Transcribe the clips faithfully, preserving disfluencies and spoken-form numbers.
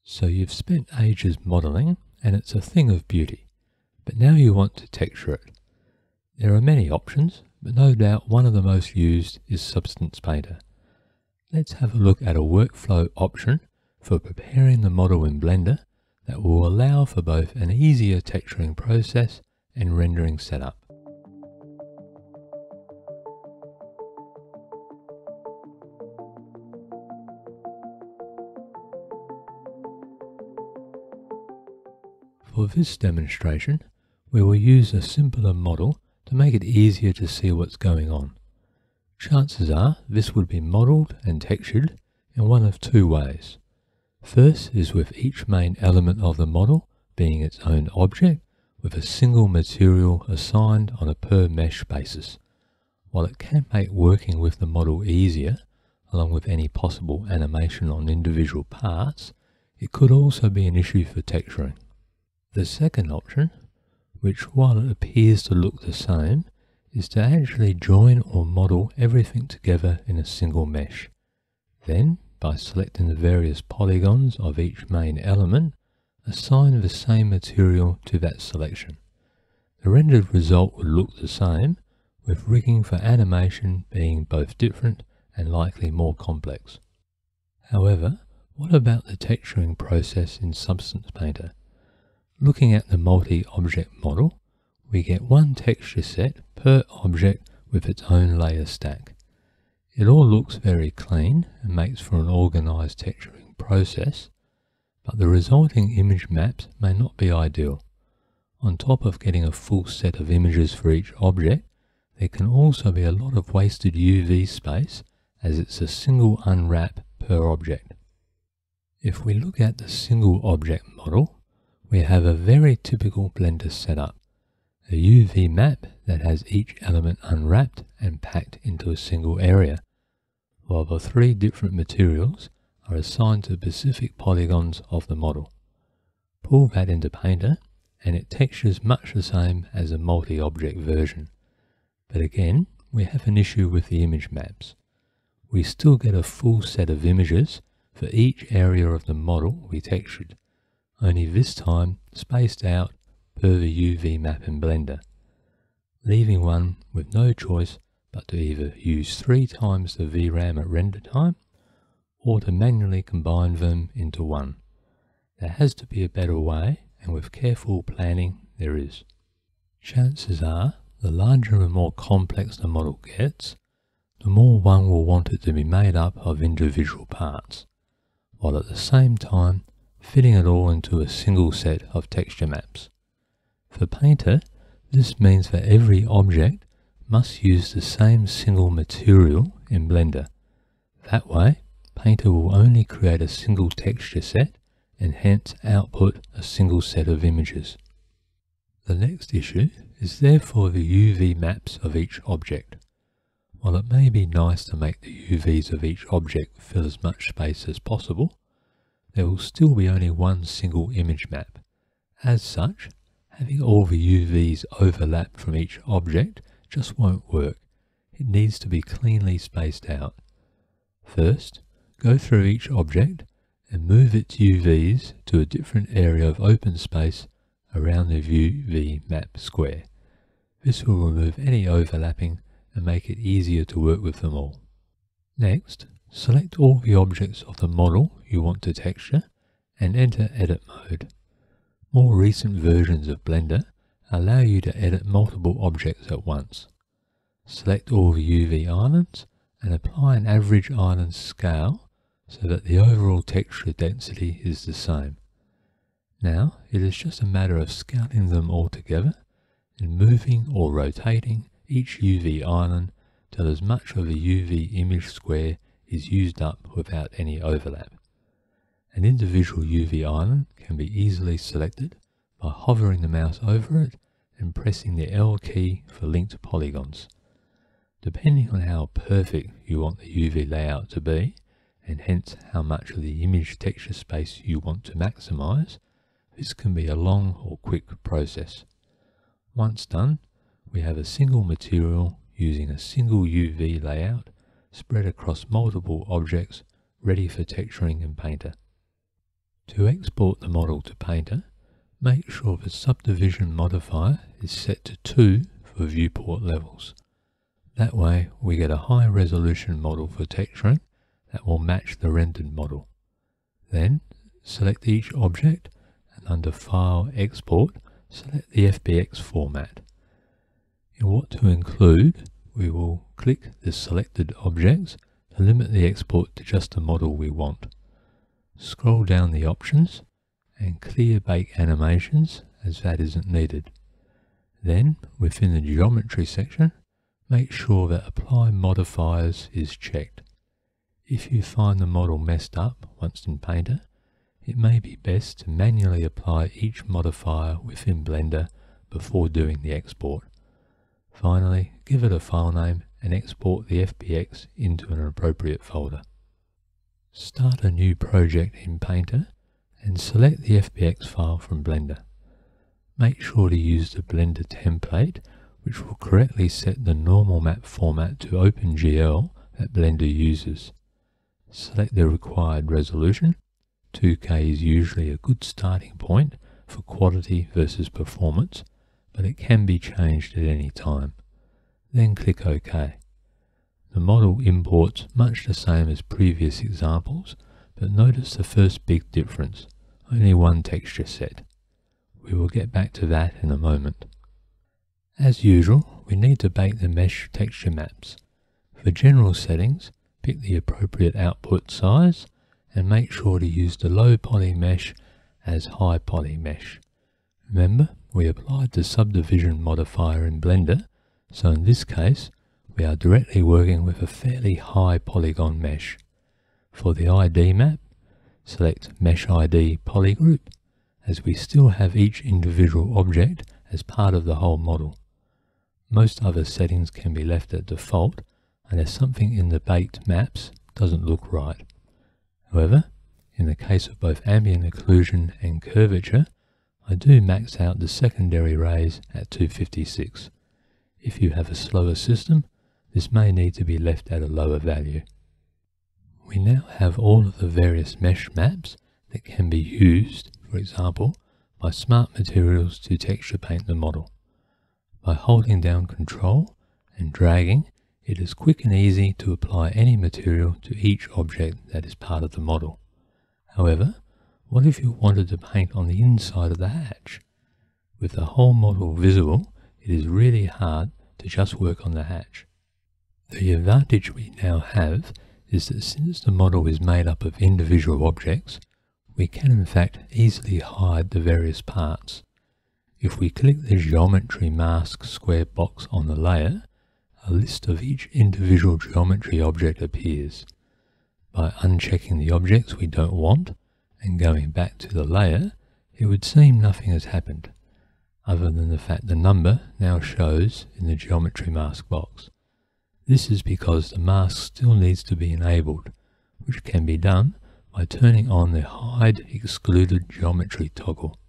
So you've spent ages modelling and it's a thing of beauty, but now you want to texture it. There are many options, but no doubt one of the most used is Substance Painter. Let's have a look at a workflow option for preparing the model in Blender that will allow for both an easier texturing process and rendering setup. For this demonstration, we will use a simpler model to make it easier to see what's going on. Chances are this would be modelled and textured in one of two ways. First is with each main element of the model being its own object with a single material assigned on a per mesh basis. While it can make working with the model easier, along with any possible animation on individual parts, it could also be an issue for texturing. The second option, which while it appears to look the same, is to actually join or model everything together in a single mesh. Then, by selecting the various polygons of each main element, assign the same material to that selection. The rendered result would look the same, with rigging for animation being both different and likely more complex. However, what about the texturing process in Substance Painter? Looking at the multi-object model, we get one texture set per object with its own layer stack. It all looks very clean and makes for an organized texturing process, but the resulting image maps may not be ideal. On top of getting a full set of images for each object, there can also be a lot of wasted U V space as it's a single unwrap per object. If we look at the single object model, we have a very typical Blender setup. A U V map that has each element unwrapped and packed into a single area, while the three different materials are assigned to specific polygons of the model. Pull that into Painter and it textures much the same as a multi-object version. But again, we have an issue with the image maps. We still get a full set of images for each area of the model we textured, only this time spaced out per the U V map in Blender, leaving one with no choice but to either use three times the V RAM at render time or to manually combine them into one. There has to be a better way, and with careful planning there is. Chances are, the larger and more complex the model gets, the more one will want it to be made up of individual parts, while at the same time fitting it all into a single set of texture maps. For Painter, this means that every object must use the same single material in Blender. That way, Painter will only create a single texture set and hence output a single set of images. The next issue is therefore the U V maps of each object. While it may be nice to make the U Vs of each object fill as much space as possible, there will still be only one single image map. As such, having all the U Vs overlap from each object just won't work. It needs to be cleanly spaced out. First, go through each object and move its U Vs to a different area of open space around the U V map square. This will remove any overlapping and make it easier to work with them all. Next, select all the objects of the model you want to texture and enter edit mode. More recent versions of Blender allow you to edit multiple objects at once. Select all the U V islands and apply an average island scale so that the overall texture density is the same. Now it is just a matter of scaling them all together and moving or rotating each U V island till as much of the U V image square is used up without any overlap. An individual U V island can be easily selected by hovering the mouse over it and pressing the L key for linked polygons. Depending on how perfect you want the U V layout to be, and hence how much of the image texture space you want to maximize, this can be a long or quick process. Once done, we have a single material using a single U V layout spread across multiple objects ready for texturing in Painter. To export the model to Painter, make sure the subdivision modifier is set to two for viewport levels. That way we get a high resolution model for texturing that will match the rendered model. Then select each object and under File, Export, select the F B X format. In what to include, we will click the selected objects to limit the export to just the model we want. Scroll down the options and clear bake animations as that isn't needed. Then, within the geometry section, make sure that Apply Modifiers is checked. If you find the model messed up once in Painter, it may be best to manually apply each modifier within Blender before doing the export. Finally, give it a file name and export the F B X into an appropriate folder. Start a new project in Painter and select the F B X file from Blender. Make sure to use the Blender template, which will correctly set the normal map format to OpenGL that Blender uses. Select the required resolution. two K is usually a good starting point for quality versus performance, but it can be changed at any time. Then click OK. The model imports much the same as previous examples, but notice the first big difference, only one texture set. We will get back to that in a moment. As usual, we need to bake the mesh texture maps. For general settings, pick the appropriate output size and make sure to use the low poly mesh as high poly mesh. Remember, we applied the subdivision modifier in Blender, so in this case, we are directly working with a fairly high polygon mesh. For the I D map, select Mesh I D Polygroup, as we still have each individual object as part of the whole model. Most other settings can be left at default unless something in the baked maps doesn't look right. However, in the case of both ambient occlusion and curvature, I do max out the secondary rays at two fifty-six. If you have a slower system, this may need to be left at a lower value. We now have all of the various mesh maps that can be used, for example, by Smart Materials to texture paint the model. By holding down Control and dragging, it is quick and easy to apply any material to each object that is part of the model. However, what if you wanted to paint on the inside of the hatch? With the whole model visible, it is really hard to just work on the hatch. The advantage we now have is that since the model is made up of individual objects, we can in fact easily hide the various parts. If we click the Geometry Mask square box on the layer, a list of each individual geometry object appears. By unchecking the objects we don't want and going back to the layer, it would seem nothing has happened, other than the fact the number now shows in the Geometry Mask box. This is because the mask still needs to be enabled, which can be done by turning on the Hide Excluded Geometry toggle.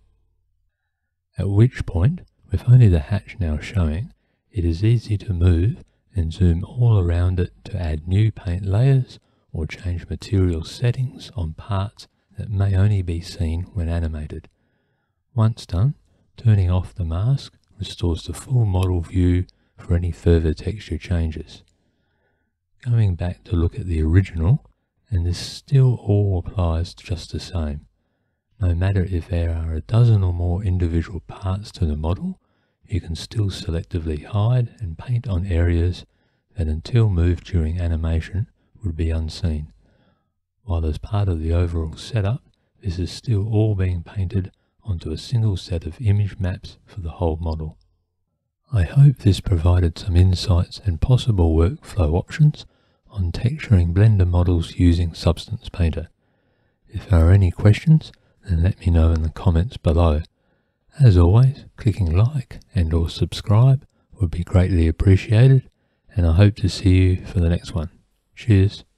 At which point, with only the hatch now showing, it is easy to move and zoom all around it to add new paint layers or change material settings on parts that may only be seen when animated. Once done, turning off the mask restores the full model view for any further texture changes. Going back to look at the original, and this still all applies just the same. No matter if there are a dozen or more individual parts to the model, you can still selectively hide and paint on areas that until moved during animation would be unseen. While as part of the overall setup, this is still all being painted onto a single set of image maps for the whole model. I hope this provided some insights and possible workflow options on texturing Blender models using Substance Painter. If there are any questions, then let me know in the comments below. As always, clicking like and or subscribe would be greatly appreciated, and I hope to see you for the next one. Cheers.